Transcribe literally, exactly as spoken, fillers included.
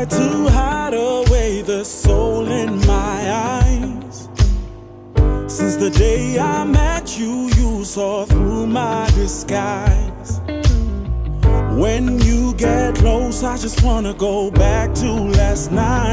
tried to hide away the soul in my eyes. Since the day I met you, you saw through my disguise. When you get close, I just wanna go back to last night.